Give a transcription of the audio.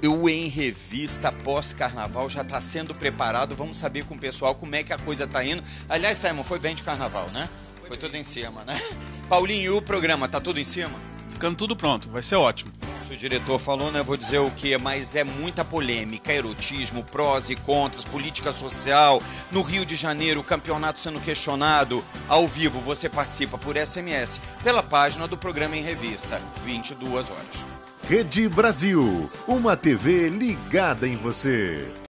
O Em Revista pós-carnaval já está sendo preparado. Vamos saber com o pessoal como é que a coisa está indo. Aliás, Simon, foi bem de carnaval, né? Foi tudo em cima, né? Paulinho, e o programa, tá tudo em cima? Ficando tudo pronto, vai ser ótimo. Se o diretor falou, né? Vou dizer o quê? Mas é muita polêmica, erotismo, prós e contras, política social. No Rio de Janeiro, o campeonato sendo questionado. Ao vivo, você participa por SMS, pela página do programa Em Revista, 22 horas. Rede Brasil, uma TV ligada em você.